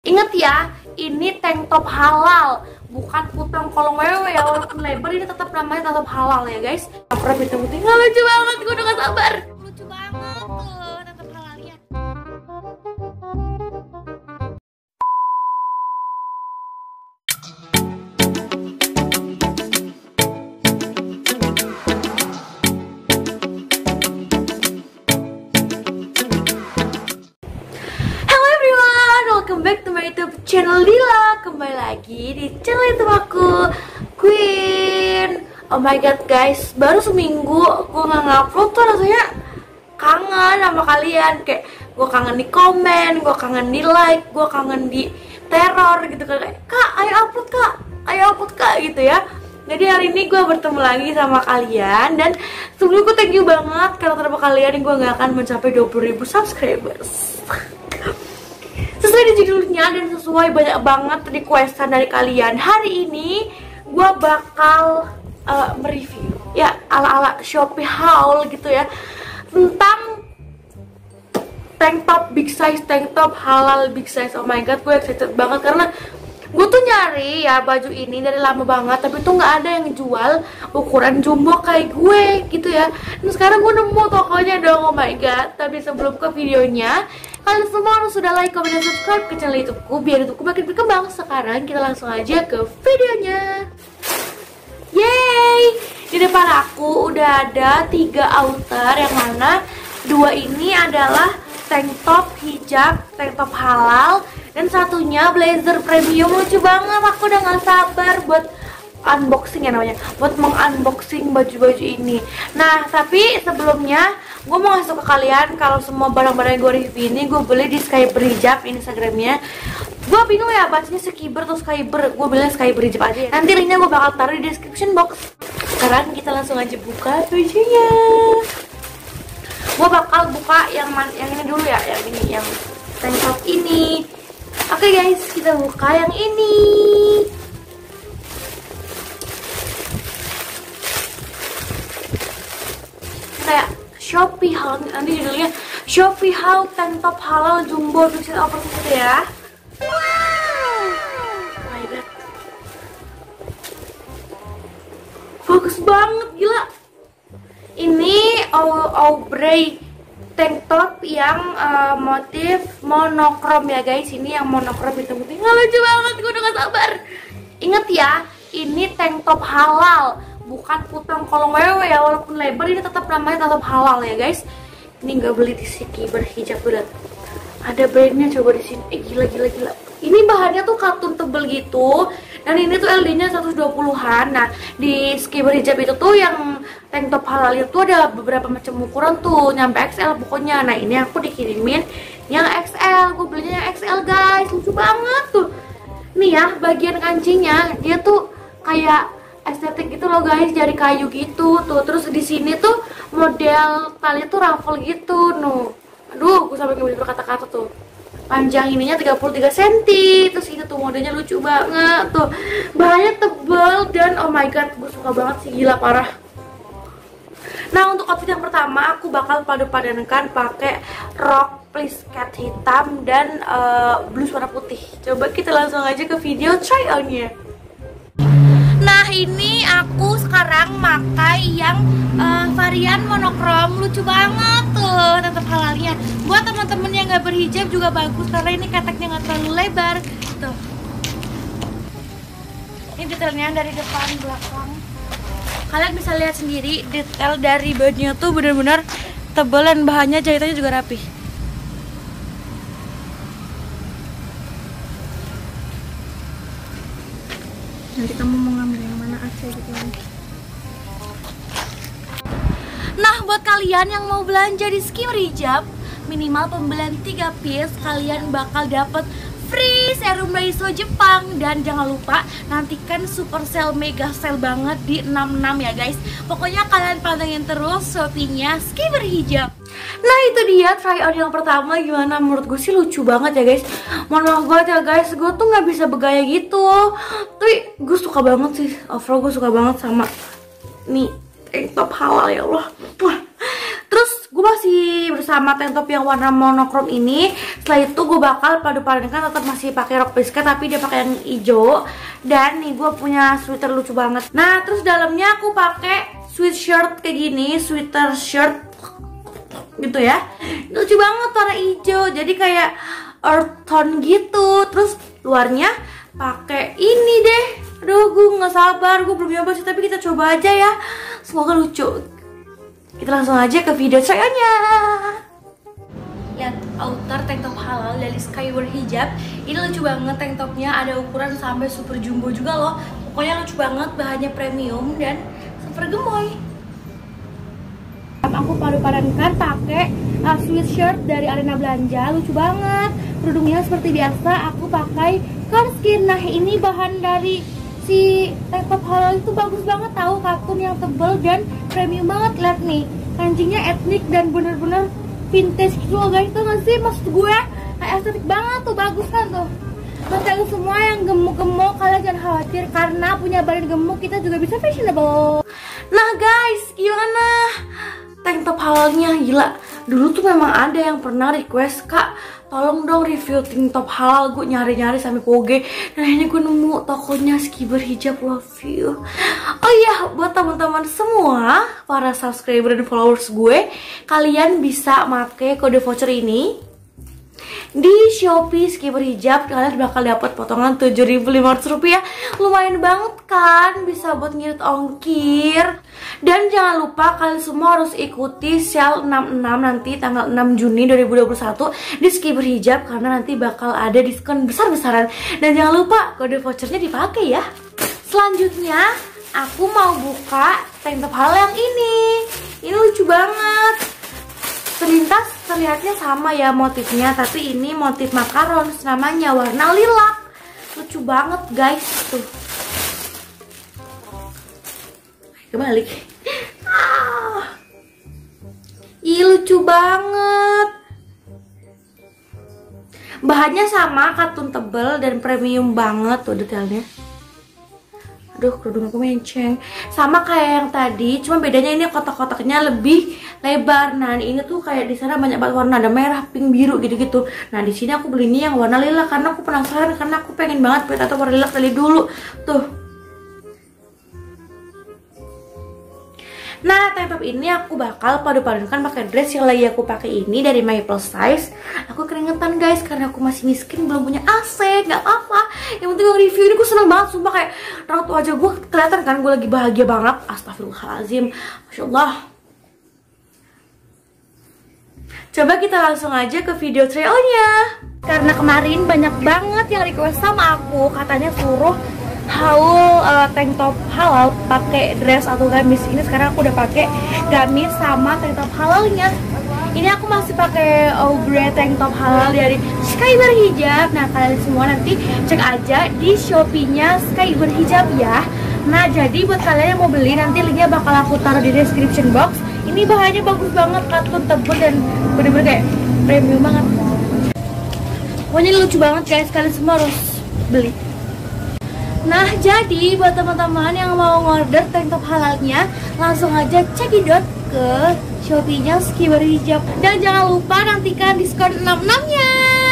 Ingat ya, ini tank top halal, bukan kutang kolong wewe ya. Walaupun lebar, ini tetap namanya tank top halal ya guys. Pernah putih-putih, nggak lucu banget, gue udah gak sabar. Lucu banget tuh tank top halalnya. Welcome back to my YouTube channel Lila. Kembali lagi di channel YouTube aku, Queen. Oh my god guys, baru seminggu gue gak ngupload tuh rasanya kangen sama kalian. Kayak gue kangen di komen, gue kangen di like, gue kangen di teror gitu. Kayak kak ayo upload kak, ayo upload kak gitu ya. Jadi hari ini gue bertemu lagi sama kalian. Dan sebelum gue thank you banget karena tanpa kalian gue gak akan mencapai 20.000 subscribers. Sesuai di judulnya dan sesuai banyak banget requestan dari kalian, hari ini gue bakal mereview ya ala-ala Shopee haul gitu ya, tentang tank top big size, tank top halal big size. Oh my god, gue excited banget karena gue tuh nyari ya baju ini dari lama banget, tapi tuh nggak ada yang jual ukuran jumbo kayak gue gitu ya. Dan sekarang gue nemu tokonya dong. Oh my god. Tapi sebelum ke videonya, kalian semua harus sudah like, comment, dan subscribe ke channel YouTubeku biar YouTubeku makin berkembang. Sekarang kita langsung aja ke videonya. Yeay! Di depan aku udah ada 3 outer, yang mana 2 ini adalah tank top hijab, tank top halal, dan satunya blazer premium. Lucu banget, aku udah gak sabar buat unboxing ya namanya, buat mengunboxing baju-baju ini. Nah tapi sebelumnya gue mau ngasih tau ke kalian kalau semua barang-barang yang gue review ini gue beli di Skyber Hijab, Instagramnya. Gue bingung ya bacanya Skyber atau Skyber, gue bilang Skyber Hijab aja. Nanti linknya gue bakal taruh di description box. Sekarang kita langsung aja buka bajunya. Gue bakal buka yang ini dulu ya, yang ini, yang tank top ini. Oke guys, kita buka yang ini. Kayak Shopee haul, nanti judulnya Shopee haul tank top halal jumbo big size oversize gitu ya. Wow, oh my god, bagus banget, gila. Ini Aubrey tank top yang motif monokrom ya guys. Ini yang monokrom hitam putih, nggak lucu banget, gue udah gak sabar. Ingat ya, ini tank top halal, bukan kutang kolong wewe ya. Walaupun lebar, ini tetap namanya tank top halal ya guys. Ini nggak beli di Skyber Hijab, udah ada brandnya, coba di sini. Gila. Ini bahannya tuh katun tebel gitu, dan ini tuh LD-nya 120-an. Nah di Skyber Hijab itu tuh yang tank top halal itu ada beberapa macam ukuran tuh, nyampe XL pokoknya. Nah ini aku dikirimin yang XL, gue belinya yang XL guys. Lucu banget tuh. Nih ya, bagian kancingnya dia tuh kayak estetik gitu loh guys, dari kayu gitu tuh. Terus di sini tuh model tali tuh ruffle gitu. Aduh, gue sampai nggak bisa berkata-kata tuh. Panjang ininya 33 cm. Terus ini tuh modelnya lucu banget tuh. Bahannya tebel dan oh my god, gue suka banget sih, gila parah. Nah untuk outfit yang pertama aku bakal padu-padankan pakai rok plisket hitam dan blus warna putih. Coba kita langsung aja ke video try on-nya. Nah ini aku sekarang pakai yang varian monokrom, lucu banget tuh tetap halalnya. Buat teman-teman yang nggak berhijab juga bagus karena ini keteknya nggak terlalu lebar tuh. Ini detailnya dari depan belakang. Kalian bisa lihat sendiri detail dari bajunya tuh bener-bener tebal dan bahannya jahitannya juga rapi. Nanti kamu mau ngambil yang mana aja gitu. Nah buat kalian yang mau belanja di Skyber Hijab, minimal pembelian 3 piece kalian bakal dapet free serum Daiso Jepang. Dan jangan lupa nantikan super sale, mega sale banget di 66 ya guys. Pokoknya kalian pantengin terus Shopee-nya Skyber Hijab. Nah itu dia try on yang pertama. Gimana menurut gue sih, lucu banget ya guys. Mohon maaf banget ya guys, gue tuh nggak bisa bergaya gitu, tapi gue suka banget sih. Overall gue suka banget sama nih tank top halal, ya Allah. Terus gue masih bersama tank top yang warna monokrom ini. Setelah itu gue bakal padu-padankan, tetap masih pakai rok bisket tapi dia pakai yang hijau. Dan nih gue punya sweater lucu banget. Nah terus dalamnya aku pakai sweatshirt kayak gini, sweater shirt gitu ya. Lucu banget warna hijau, jadi kayak earth tone gitu. Terus luarnya pakai ini deh. Aduh gue nggak sabar, gue belum nyoba sih, tapi kita coba aja ya. Semoga lucu. Kita langsung aja ke video trialnya. Lihat outer tank top halal dari Skyward Hijab. Ini lucu banget tank topnya, ada ukuran sampai super jumbo juga loh. Pokoknya lucu banget, bahannya premium dan super gemoy. Aku padu-padankan pakai sweatshirt dari Arena Belanja, lucu banget. Kerudungnya seperti biasa aku pakai Karskin. Nah ini bahan dari si tank top halal itu bagus banget, tahu, katun yang tebel dan premium banget. Lihat nih, kancingnya etnik dan bener-bener vintage gitu loh guys. Tuh gak sih maksud gue, kayak estetik banget tuh, bagus kan tuh. Buat kalian semua yang gemuk-gemuk, kalian jangan khawatir karena punya badan gemuk kita juga bisa fashionable. Nah guys, gimana tank top halalnya? Gila, dulu tuh memang ada yang pernah request, Kak tolong dong review tank top halal. Gue nyari-nyari sampai poge, dan akhirnya gue nemu tokonya Skyward Hijab. Love you. Oh iya, buat teman-teman semua para subscriber dan followers gue, kalian bisa pakai kode voucher ini di Shopee Skyward Hijab. Kalian bakal dapat potongan Rp7.500. Lumayan banget kan, bisa buat ngirit ongkir. Dan jangan lupa kalian semua harus ikuti sale 66 nanti tanggal 6 Juni 2021 di Skyward Hijab, karena nanti bakal ada diskon besar-besaran. Dan jangan lupa kode vouchernya dipakai ya. Selanjutnya aku mau buka tank top halal yang ini. Ini lucu banget. Selintas terlihatnya sama ya motifnya, tapi ini motif makaron, namanya warna lilac. Lucu banget guys tuh. Kebalik. Ih lucu banget. Bahannya sama, katun tebel dan premium banget tuh detailnya. Aduh, kerudung aku menceng. Sama kayak yang tadi, cuma bedanya ini kotak-kotaknya lebih lebar. Nah, ini tuh kayak di sana banyak banget warna, ada merah, pink, biru gitu-gitu. Nah, di sini aku beli ini yang warna lilac karena aku penasaran, karena aku pengen banget punya tato warna lilac dari dulu. Tuh. Nah, tank top ini aku bakal padu-padankan pakai dress yang lagi aku pakai ini dari My Plus Size. Aku keringetan guys karena aku masih miskin, belum punya AC, nggak apa-apa. Yang penting gue review ini, gue seneng banget, sumpah kayak raut wajah gue kelihatan kan, gue lagi bahagia banget. Astagfirullahaladzim, Masya Allah. Coba kita langsung aja ke video trialnya. Karena kemarin banyak banget yang request sama aku, katanya suruh haul tank top halal pakai dress atau gamis. Ini sekarang aku udah pakai gamis sama tank top halalnya. Ini aku masih pakai Aubrey tank top halal dari Skyward Hijab. Nah kalian semua nanti cek aja di Shopee-nya Skyward Hijab ya. Nah jadi buat kalian yang mau beli, nanti linknya bakal aku taruh di description box. Ini bahannya bagus banget, katun tebel dan bener-bener kayak premium banget. Pokoknya ini lucu banget guys, kalian semua harus beli. Nah jadi buat teman-teman yang mau order tank top halalnya, langsung aja cekidot ke Shopee-nya Skyward Hijab. Dan jangan lupa nantikan diskon 66-nya.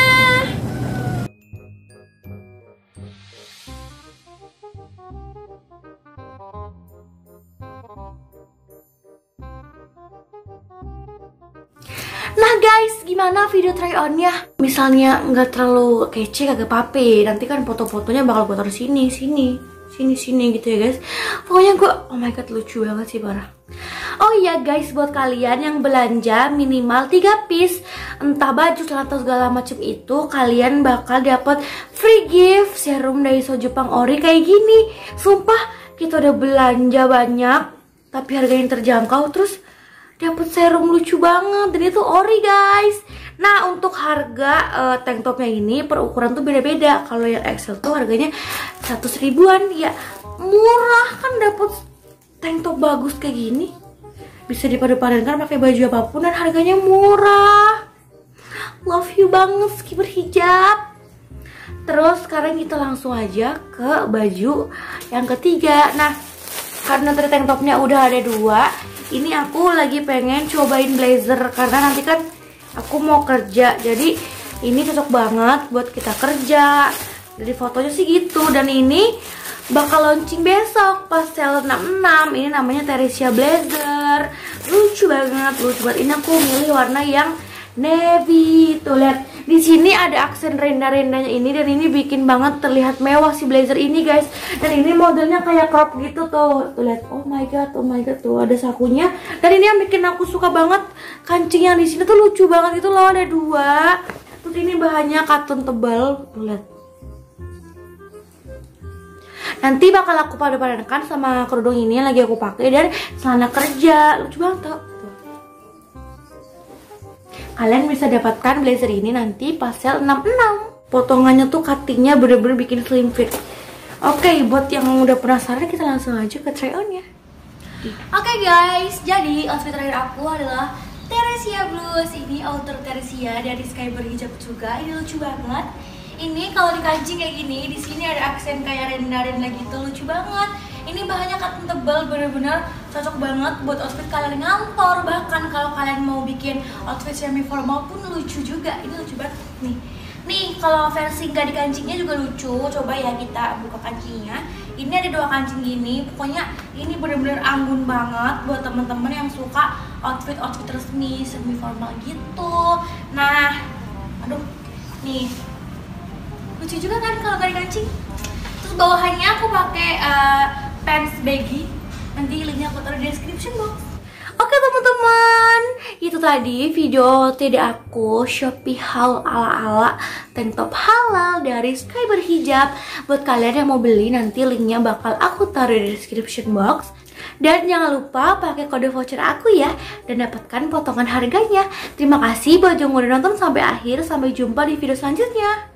Nah guys, gimana video try on-nya? Misalnya nggak terlalu kece, kagak pape, nanti kan foto-fotonya bakal gue taruh sini gitu ya guys. Pokoknya gue, oh my god, lucu banget sih, parah. Oh iya guys, buat kalian yang belanja minimal 3 piece, entah baju, celana, segala macam itu, kalian bakal dapat free gift serum dari So Jepang Ori kayak gini. Sumpah, kita udah belanja banyak, tapi harganya terjangkau, terus dapat serum lucu banget, dan itu ori guys. Nah untuk harga tank topnya ini per ukuran tuh beda-beda. Kalau yang XL tuh harganya 100 ribuan, ya murah kan, dapet tank top bagus kayak gini, bisa dipadu-padankan pakai baju apapun dan harganya murah. Love you banget Skyward Hijab. Terus sekarang kita langsung aja ke baju yang ketiga. Nah karena tadi tank topnya udah ada 2, ini aku lagi pengen cobain blazer karena nanti kan aku mau kerja. Jadi ini cocok banget buat kita kerja. Dari fotonya sih gitu. Dan ini bakal launching besok pas sale 66. Ini namanya Theresia Blazer. Lucu banget, lucu banget. Ini aku milih warna yang navy. Tuh lihat, di sini ada aksen renda-rendanya ini dan ini bikin banget terlihat mewah si blazer ini, guys. Dan ini modelnya kayak crop gitu tuh. Tuh lihat. Oh my god tuh ada sakunya. Dan ini yang bikin aku suka banget, kancing yang di sini tuh lucu banget gitu loh, ada 2. Terus ini bahannya cotton tebal. Tuh lihat. Nanti bakal aku padankan sama kerudung ini yang lagi aku pakai dan celana kerja. Lucu banget tuh. Kalian bisa dapatkan blazer ini nanti pas sale 66. Potongannya tuh cuttingnya bener-bener bikin slim fit. Oke, buat yang udah penasaran kita langsung aja ke try on ya. Oke guys, jadi outfit terakhir aku adalah Theresia Blues. Ini outer Theresia dari Sky berhijab juga. Ini lucu banget. Ini kalau dikancing kayak gini, di sini ada aksen kayak renda-renda gitu, lucu banget. Ini bahannya cotton tebal, bener-bener cocok banget buat outfit kalian ngantor. Bahkan kalau kalian mau bikin outfit semi formal pun lucu juga. Ini lucu banget nih. Nih kalau versi nggak dikancingnya juga lucu. Coba ya kita buka kancingnya. Ini ada 2 kancing gini. Pokoknya ini bener-bener anggun banget buat temen-temen yang suka outfit resmi semi formal gitu. Nah, aduh, nih. Lucu juga kan kalau nggak dikancing. Terus bawahannya aku pakai pants baggy. Nanti linknya aku taruh di description box. Oke teman-teman, itu tadi video tidak aku Shopee haul ala-ala tank top halal dari Sky berhijab. Buat kalian yang mau beli, nanti linknya bakal aku taruh di description box. Dan jangan lupa pakai kode voucher aku ya, dan dapatkan potongan harganya. Terima kasih buat yang udah nonton sampai akhir. Sampai jumpa di video selanjutnya.